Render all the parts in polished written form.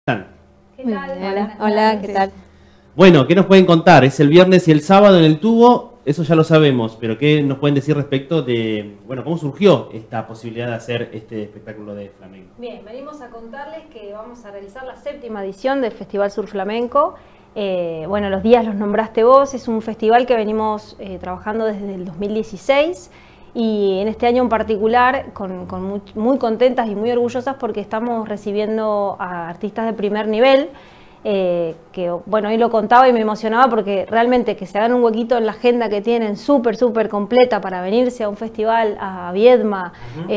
¿Qué tal? Hola, hola, ¿qué tal? Bueno, ¿qué nos pueden contar? Es el viernes y el sábado en el tubo, eso ya lo sabemos, pero ¿qué nos pueden decir respecto de, bueno, cómo surgió esta posibilidad de hacer este espectáculo de flamenco? Bien, venimos a contarles que vamos a realizar la 7ª edición del Festival Sur Flamenco. Bueno, los días los nombraste vos, es un festival que venimos trabajando desde el 2016 y en este año en particular muy contentas y muy orgullosas porque estamos recibiendo a artistas de primer nivel. Que bueno, hoy lo contaba y me emocionaba porque realmente que se hagan un huequito en la agenda que tienen súper completa para venirse a un festival a Viedma.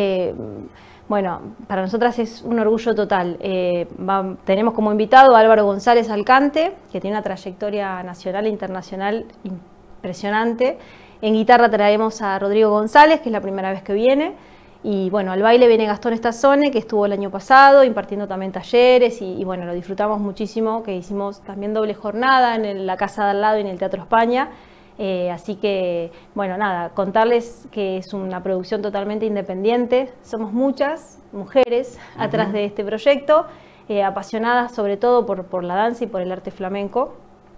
Bueno, para nosotras es un orgullo total. Tenemos como invitado a Álvaro González Alcante, que tiene una trayectoria nacional e internacional impresionante. En guitarra traemos a Rodrigo González, que es la primera vez que viene. Y bueno, al baile viene Gastón Estazzone, que estuvo el año pasado impartiendo también talleres y bueno, lo disfrutamos muchísimo, que hicimos también doble jornada en la Casa de al lado y en el Teatro España. Así que, bueno, nada, contarles que es una producción totalmente independiente. Somos muchas mujeres atrás de este proyecto, apasionadas sobre todo por la danza y por el arte flamenco.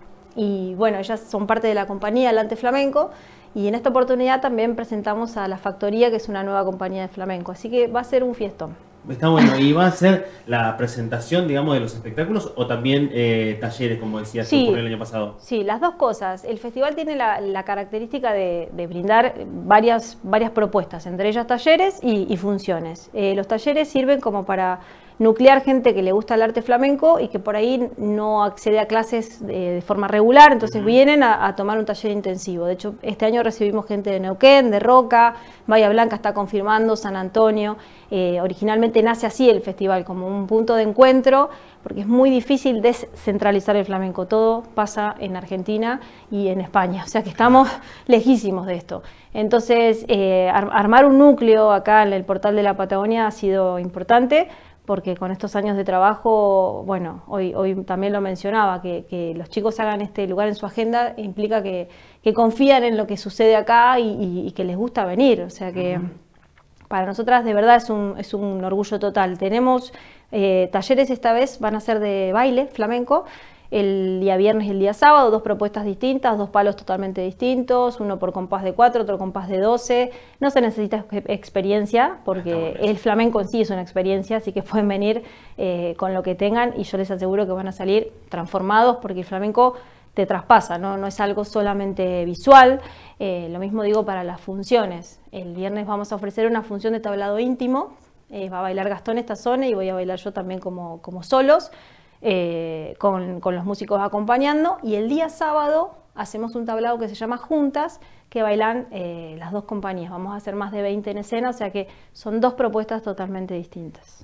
Y bueno, ellas son parte de la compañía del arte flamenco. Y en esta oportunidad también presentamos a La Factoría, que es una nueva compañía de flamenco. Así que va a ser un fiestón. Está bueno. ¿Y va a ser la presentación, digamos, de los espectáculos o también talleres, como decías, que ocurrió el año pasado? Sí, las dos cosas. El festival tiene la característica de brindar varias propuestas, entre ellas talleres y funciones. Los talleres sirven como para nuclear gente que le gusta el arte flamenco y que por ahí no accede a clases de forma regular, entonces vienen a tomar un taller intensivo. De hecho, este año recibimos gente de Neuquén, de Roca, Bahía Blanca está confirmando, San Antonio. Originalmente nace así el festival, como un punto de encuentro, porque es muy difícil descentralizar el flamenco. Todo pasa en Argentina y en España, o sea que estamos lejísimos de esto. Entonces, armar un núcleo acá en el Portal de la Patagonia ha sido importante, porque con estos años de trabajo, bueno, hoy también lo mencionaba, que los chicos hagan este lugar en su agenda implica que confían en lo que sucede acá y que les gusta venir, o sea que para nosotras de verdad es un orgullo total. Tenemos talleres, esta vez van a ser de baile flamenco, el día viernes y el día sábado, 2 propuestas distintas, 2 palos totalmente distintos, uno por compás de 4, otro compás de 12. No se necesita experiencia porque el flamenco en sí es una experiencia, así que pueden venir con lo que tengan y yo les aseguro que van a salir transformados porque el flamenco te traspasa, no es algo solamente visual. Lo mismo digo para las funciones. El viernes vamos a ofrecer una función de tablado íntimo, va a bailar Gastón Estazzone y voy a bailar yo también como solos. Con los músicos acompañando, y el día sábado hacemos un tablado que se llama Juntas, que bailan las 2 compañías. Vamos a hacer más de 20 en escena, o sea que son 2 propuestas totalmente distintas.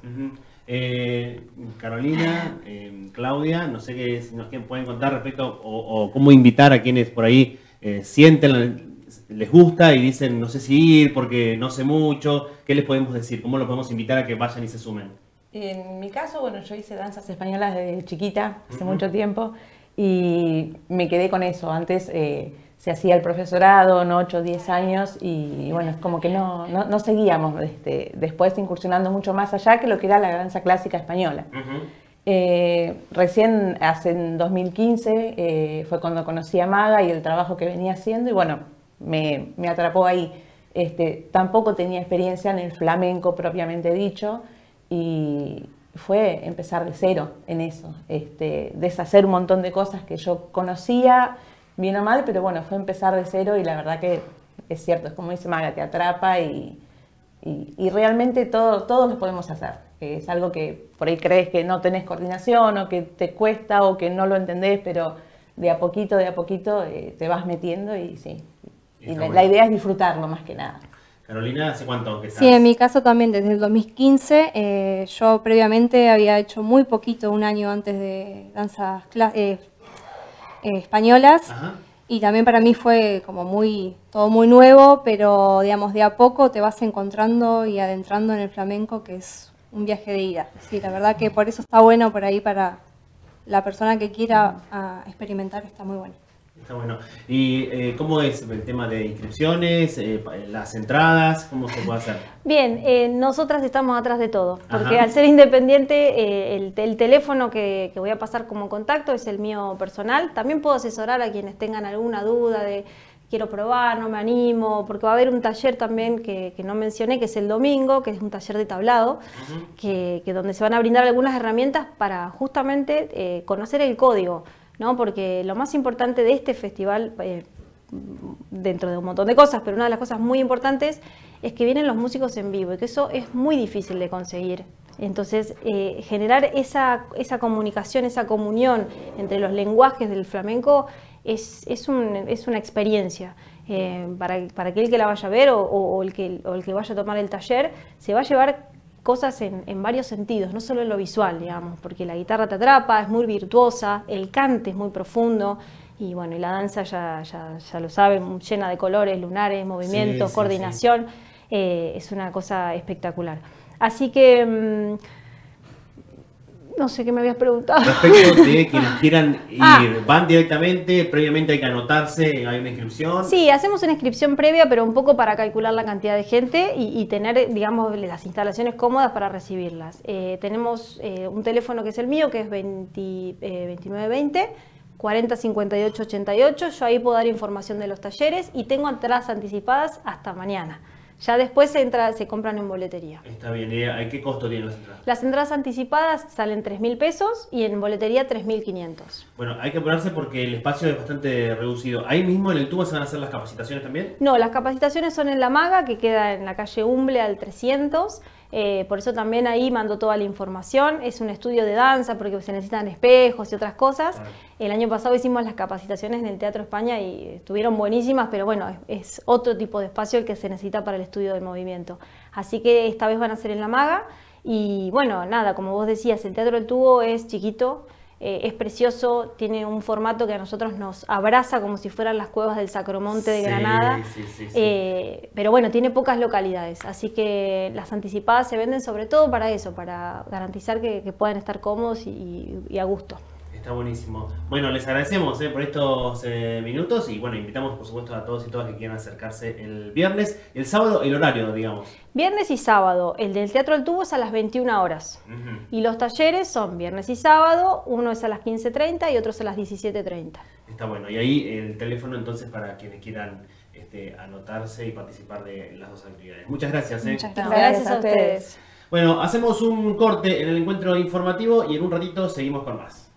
Carolina, Claudia, no sé qué si nos pueden contar respecto o cómo invitar a quienes por ahí sienten, les gusta y dicen no sé si ir porque no sé mucho. ¿Qué les podemos decir? ¿Cómo los podemos invitar a que vayan y se sumen? En mi caso, bueno, yo hice danzas españolas desde chiquita, hace mucho tiempo, y me quedé con eso. Antes se hacía el profesorado, 8 o 10 años, y bueno, es como que no seguíamos después incursionando mucho más allá que lo que era la danza clásica española. Recién, en 2015, fue cuando conocí a Maga y el trabajo que venía haciendo, y bueno, me atrapó ahí. Tampoco tenía experiencia en el flamenco propiamente dicho, y fue empezar de cero en eso, deshacer un montón de cosas que yo conocía, bien o mal, pero bueno, fue empezar de cero y la verdad que es cierto, es como dice Maga, te atrapa y realmente todos lo podemos hacer. Es algo que por ahí crees que no tenés coordinación o que te cuesta o que no lo entendés, pero de a poquito te vas metiendo y sí. Y la idea es disfrutarlo más que nada. Carolina, ¿hace cuánto que estás? Sí, en mi caso también desde el 2015. Yo previamente había hecho muy poquito, un año antes de danzas españolas. Ajá. Y también para mí fue como todo muy nuevo, pero digamos de a poco te vas encontrando y adentrando en el flamenco, que es un viaje de ida. Sí, la verdad que por eso está bueno por ahí para la persona que quiera experimentar, está muy bueno. Está bueno. ¿Y cómo es el tema de inscripciones, las entradas? ¿Cómo se puede hacer? Bien, nosotras estamos atrás de todo, porque Ajá. al ser independiente, el teléfono que voy a pasar como contacto es el mío personal. También puedo asesorar a quienes tengan alguna duda de quiero probar, no me animo, porque va a haber un taller también que no mencioné, que es el domingo, que es un taller de tablado, que donde se van a brindar algunas herramientas para justamente conocer el código, ¿no? Porque lo más importante de este festival, dentro de un montón de cosas, pero una de las cosas muy importantes es que vienen los músicos en vivo y que eso es muy difícil de conseguir. Entonces, generar esa comunicación, esa comunión entre los lenguajes del flamenco es una experiencia. Para aquel que la vaya a ver o el que vaya a tomar el taller, se va a llevar cosas en varios sentidos, no solo en lo visual, digamos, porque la guitarra te atrapa, es muy virtuosa, el cante es muy profundo. Y bueno, y la danza ya lo saben, llena de colores, lunares, movimientos, Sí, coordinación, es una cosa espectacular. Así que, no sé qué me habías preguntado. Respecto de quienes quieran ir, ¿van directamente? ¿Previamente hay que anotarse? ¿Hay una inscripción? Sí, hacemos una inscripción previa, pero un poco para calcular la cantidad de gente y tener, digamos, las instalaciones cómodas para recibirlas. Tenemos un teléfono que es el mío, que es 2920 40 58 88. Yo ahí puedo dar información de los talleres y tengo entradas anticipadas hasta mañana. Ya después se compran en boletería. Está bien. ¿Y qué costo tienen las entradas? Las entradas anticipadas salen 3.000 pesos y en boletería 3.500. Bueno, hay que apurarse porque el espacio es bastante reducido. ¿Ahí mismo en el tubo se van a hacer las capacitaciones también? No, las capacitaciones son en La Maga, que queda en la calle Humble al 300. Por eso también ahí mando toda la información. Es un estudio de danza porque se necesitan espejos y otras cosas. Claro. El año pasado hicimos las capacitaciones en el Teatro España y estuvieron buenísimas, pero bueno, es otro tipo de espacio el que se necesita para el estudio del movimiento. Así que esta vez van a ser en La Maga. Y bueno, nada, como vos decías, el Teatro del Tubo es chiquito, es precioso, tiene un formato que a nosotros nos abraza como si fueran las cuevas del Sacromonte de Granada. Sí. Pero bueno, tiene pocas localidades, así que las anticipadas se venden sobre todo para eso, para garantizar que puedan estar cómodos y a gusto. Está buenísimo. Bueno, les agradecemos por estos minutos y bueno, invitamos por supuesto a todos y todas que quieran acercarse el viernes y el sábado, el horario, digamos. Viernes y sábado, el del Teatro del Tubo es a las 21 horas. Y los talleres son viernes y sábado, uno es a las 15:30 y otro es a las 17:30. Está bueno, y ahí el teléfono entonces para quienes quieran anotarse y participar de las dos actividades. Muchas gracias. Muchas gracias. Gracias a ustedes. Bueno, hacemos un corte en el encuentro informativo y en un ratito seguimos con más.